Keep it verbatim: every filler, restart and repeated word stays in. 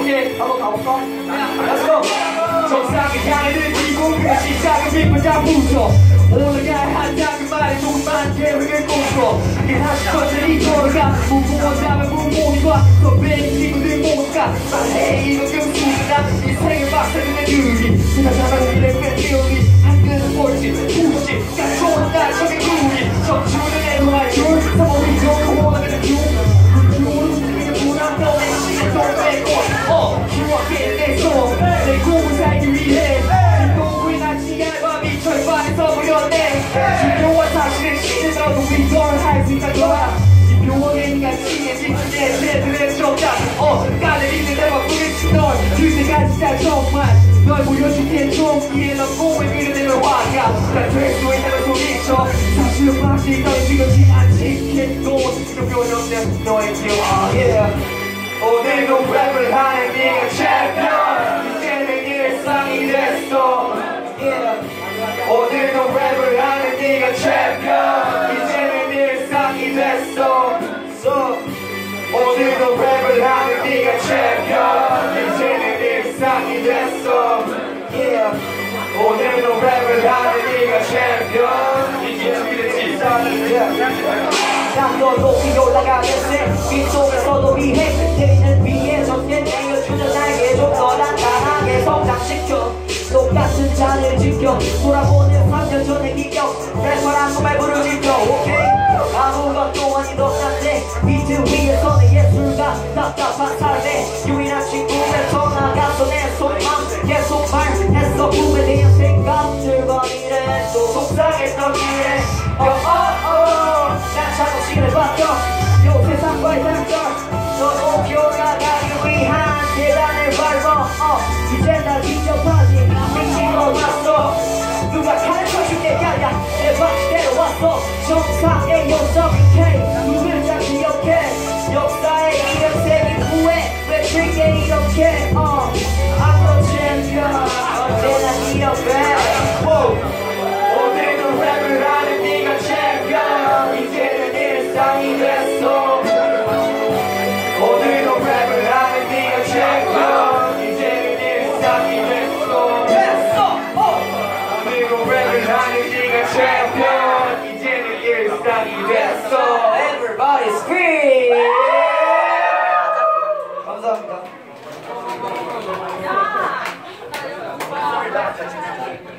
오케이 한번 가볼까? Let's go. 정상의 향해를 띠고 그 시작은 빛보다 무서 올라가야 한다는 말에 조금만 계획을 꼽고 그게 다시 천천히 돌아가 무모하다면 무모이와 선배인 친구들 모두가 말해 이거 금수다 인생의 박사는 내 유리 생각하면 미래의 기억이 한글은 꼴찌 후시 까좋은 날 저기 우리 청춘은 내 노말 줄 사모이 좋고 원하는 중 모르는 문화 너의 시간 또 빼고 어 기억해 내 꿈을 살기 위해 네 꿈이 나지 않아 미쳐의 반에서 보였네 지표와 사실의 시대라도 위선을 할 생각과 지표원의 인간 지혜진 내 제들의 정답 어 깔리는 내 바쁘게 널 그때까지 잘 정말 널 보여줄게 종기에 넌 꿈을 그려내면 화가 난 될 수 있다는 소리쳐 사실은 마치 너의 지금지 않지 또 지금 표현없는 너의 기억 yeah. 오늘도 랩을 하는 네가 챔피언 이제는 일상이 됐어 yeah. 오늘도 랩을 하는 네가 챔피언 이제는 일상이 됐어 so. 오늘도 랩을 하는 네가 챔피언 이제는 일상이 됐어 yeah. 오늘도 랩을 하는 네가 챔피언 이제는 일상이 됐어 난 더 높이 올라가겠지 빗속에서도 비해 그때는 위에서 내려주는 나에게 좀 더 단단하게 성장시켜 똑같은 자리를 지켜 돌아보는 삼 년 전의 기억 래퍼란 정말 부르짖혀 오케이 아무것도 아니던 난데 비트 위에서는 예술가 답답한 삶에 유일한 친구를 전화가서 내 소망 계속 말했어 꿈에 대한 생각들과 미래도 속상했던 미래 어어어 난 자꾸 시간을 바꿔 요 세상과의 단절 너도 올라가기 위한 계단을 밟아 어 이제 날 인정하지 미치러 왔어 누가 가르쳐줄게 야야 내 방식대로 왔어 정상의 요점인 K 누굴 잘 기억해 역사의 이름 새긴 후에 외칠게 이렇게 어 I'm the champion 언제나 이렇게 오늘도 랩을 하는 네가 챔피언 이제는 일상이 됐어 오늘도 랩을 하는 네가 챔피언 이제는 일상이 됐어 됐어 오늘도 랩을 하는 네가 챔피언 이제는 일상이 됐어 Everybody scream 감사합니다.